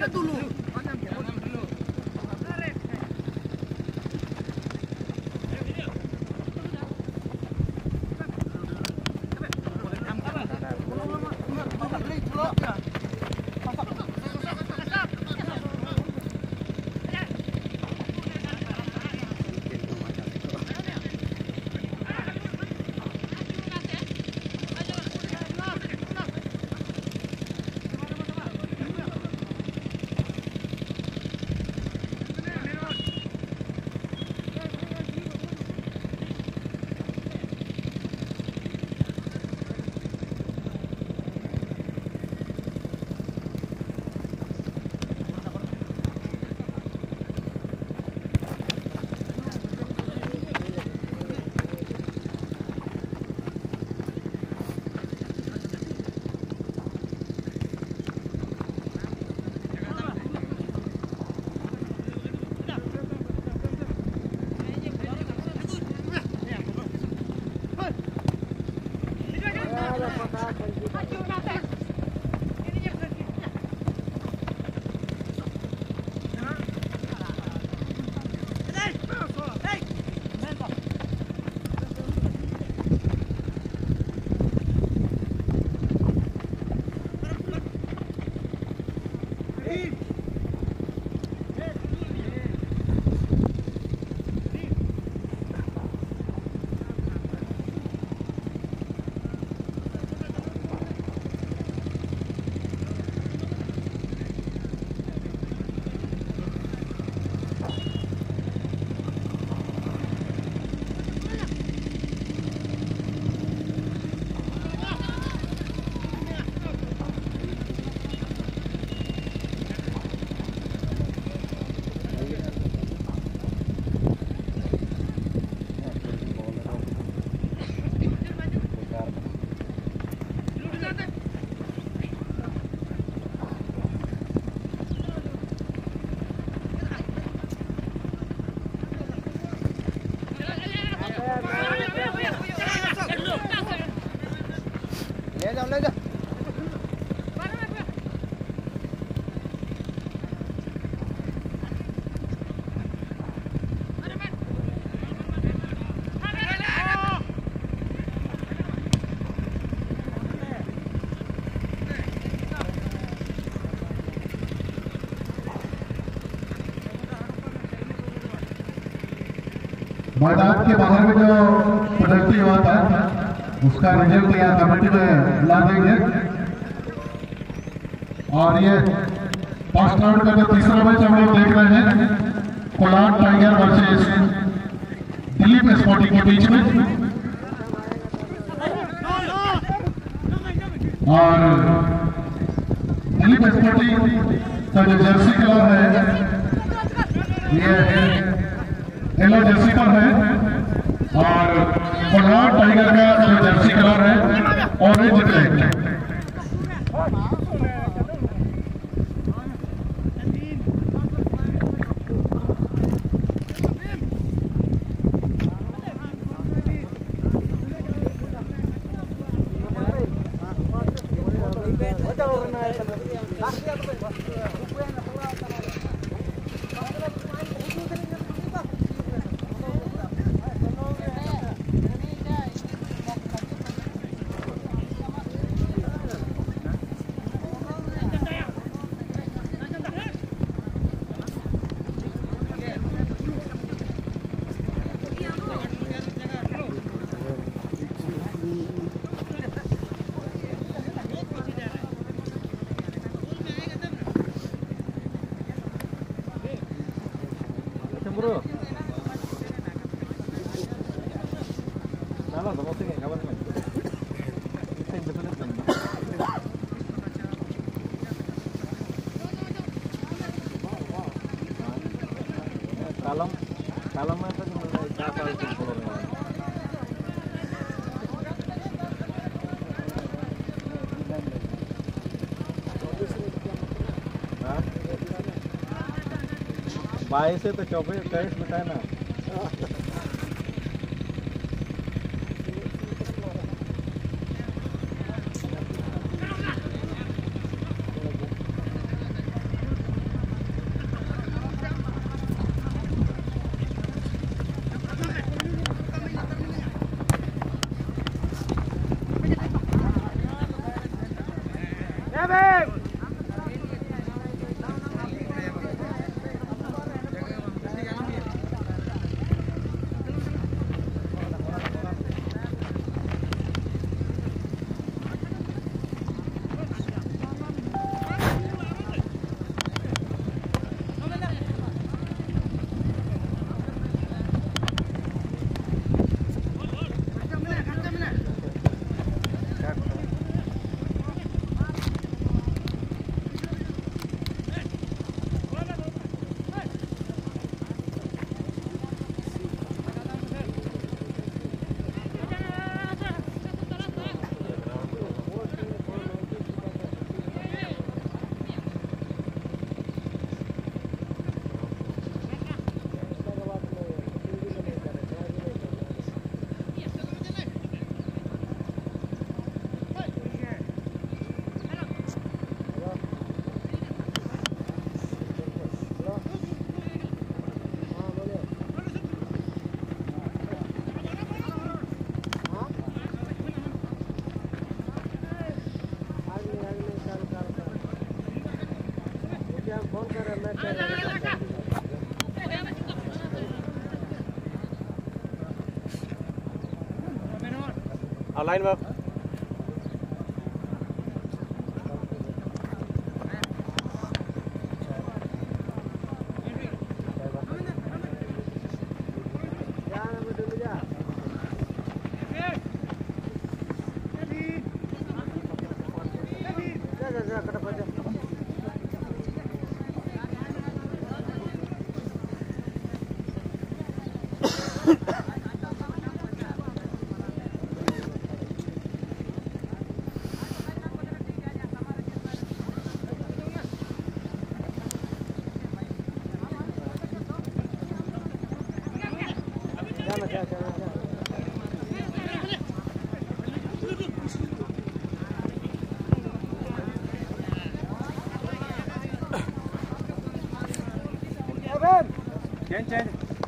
dulu. ले जा मैदान के बाहर में जो पेनल्टी हुआ था उसका रिजल्ट यहाँ कमेटी में ला देंगे। और ये फर्स्ट राउंड का जो तीसरा मैच हम लोग देख रहे हैं Kolar tiger versus Delhi sporting के बीच में। और दिल्ली स्पोर्टिंग का जो जर्सी कलर है ये येलो जर्सी पर है और कोलार टाइगर का जो जर्सी कलर है ऑरेंज रेड। बाईस से तो 24-23 बताए ना। लाइन में चेंज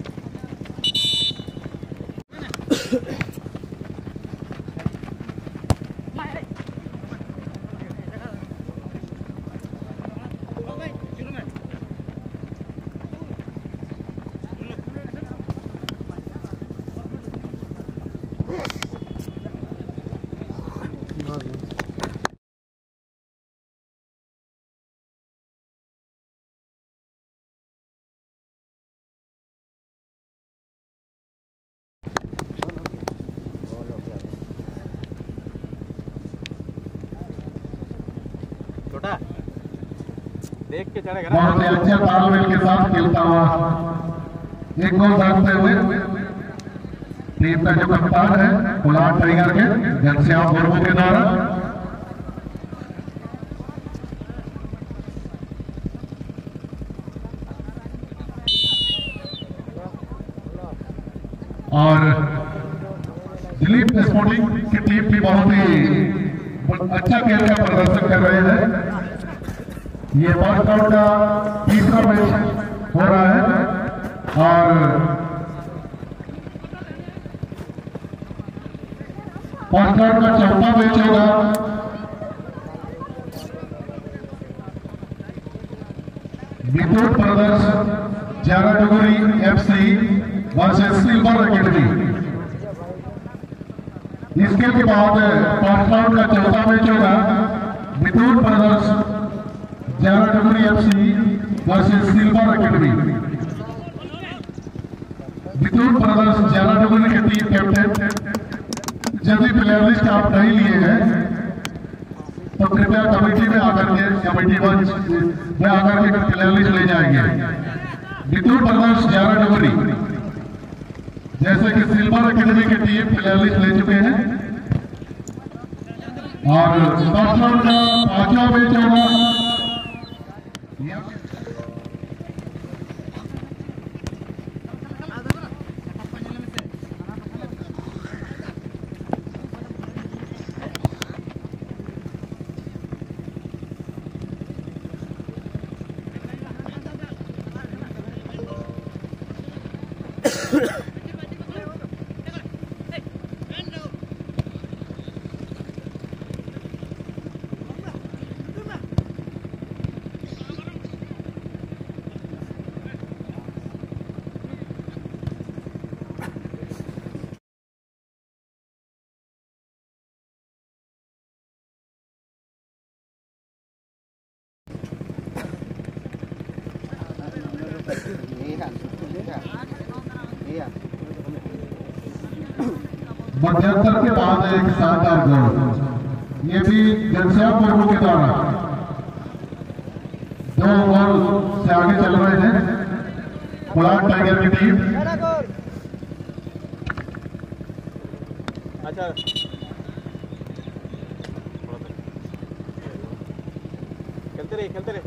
देख के चढ़ेगा ना। बहुत ही अच्छे तालमेल के साथ खेलता हुआ एक गोल दागते हुए टीम का जो कप्तान है कोलार टाइगर के घनश्याम मुर्मू के द्वारा और दिलीप स्पोर्टिंग की टीम भी बहुत ही अच्छा खेल का प्रदर्शन कर रहे हैं। ये वर्कआउट का तीसरा मैच हो रहा है और वर्कआउट का चौथा मैच होगा। Bitur brothers Jaraduguri FC versus silver academy. इसके बाद वर्कआउट का चौथा मैच होगा Bitur brothers Jaraduguri FC versus silver academy. बितूर ब्रदर्स जाराडुगरी के टीम कैप्टन यदि प्लेयर लिस्ट आप नहीं लिए हैं तो कृपया कमेटी में आकर के कमेटी में आकर के प्लेयर लिस्ट ले जाएंगे। बितूर ब्रदर्स जाराडुगरी जैसे कि सिल्वर एकेडमी की टीम प्लेयर लिस्ट ले चुके हैं और फर्स्ट राउंड का पांचवा मैच होगा। मध्यंतर के बाद एक शानदार गोल, ये भी घनश्याम मुर्मू के द्वारा 2 ओवर से आगे चल रहे हैं कोलार टाइगर की टीम। अच्छा खेलते रहे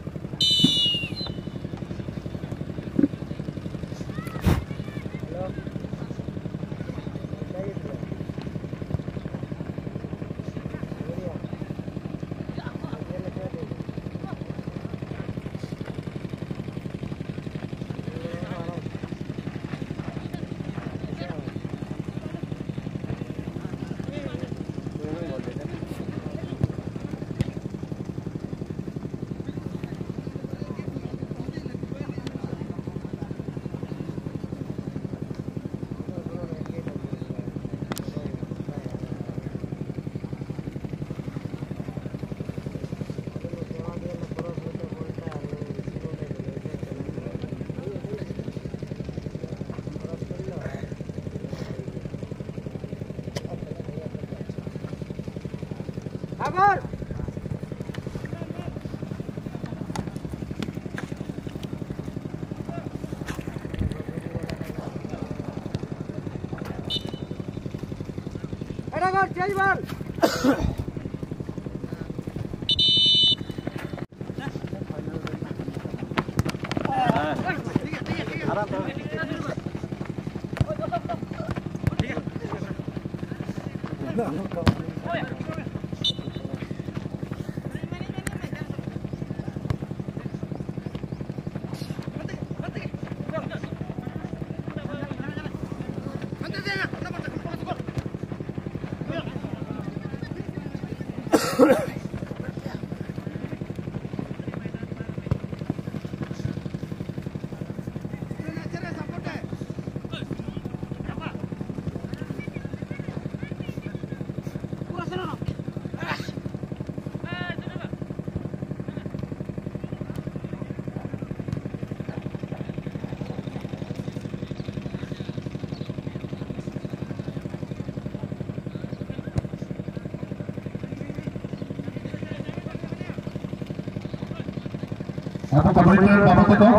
Apa pemerintah Bapak Teko?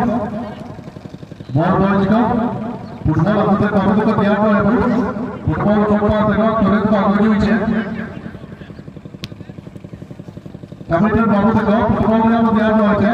Mohon jika football আমাদের Bapak Teko দেওয়া হয় football Bapak Teko tulis bagus juga. Pemerintah Bapak Teko football yang দেওয়া হয়েছে।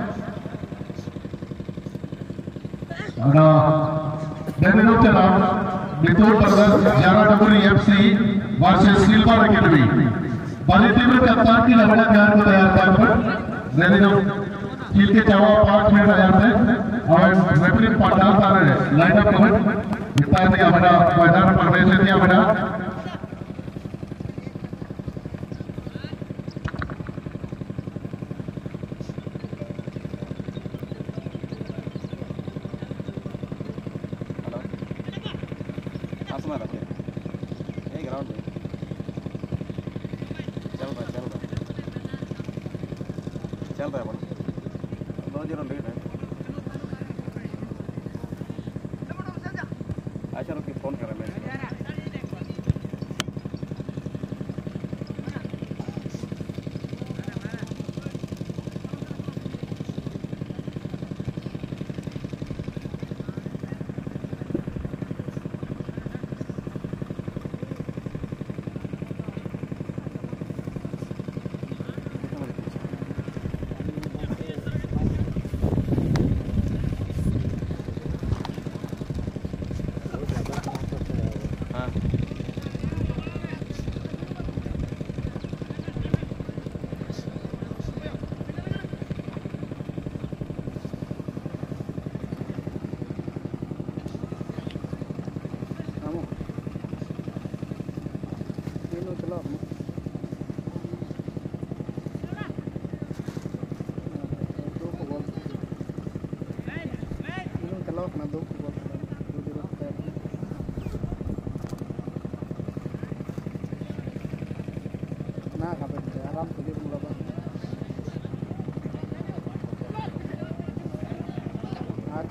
Ada Daniel Tela Betul Burger Jara Daburi FC versus Silver Academy. बड़ी team के कप्तान की लड़ाई तैयार को तैयार कर Daniel खेल के जवाब 5 मिनट आ जाते हैं और रेफरी पंडाल आ रहे हैं लाइन अप कमेंट इतना दिया बड़ा मैदान प्रवेश दिया बड़ा आसमान रखे यही ग्राउंड है चल रहा है बड़ा 2-0 लीड है। अच्छा रुकिए फोन कर रहे हैं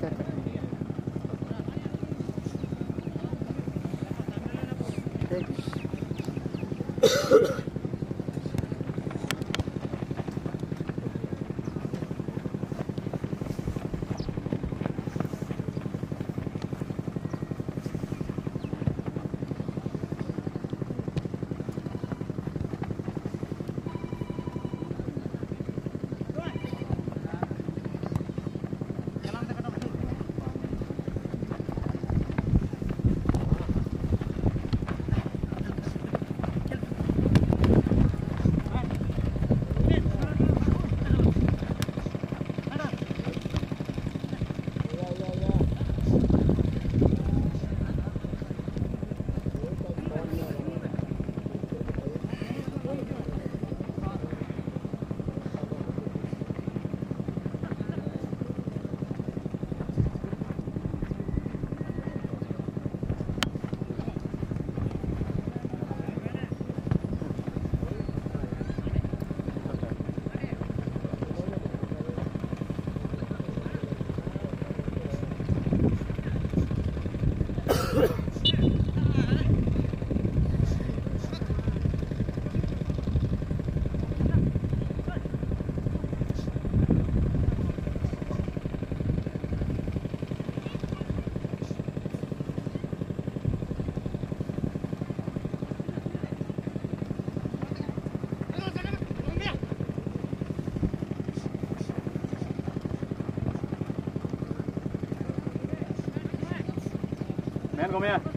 Men kom igjen.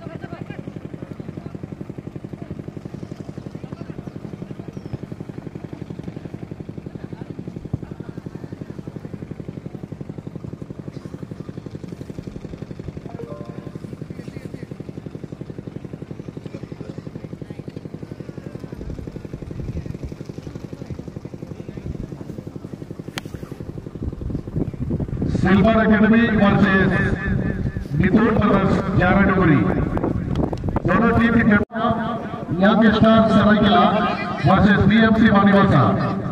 Silver Academy versus Nithur Brothers Jaraduguri. दोनों टीम के young star Saraikela versus BMC वानीवासा.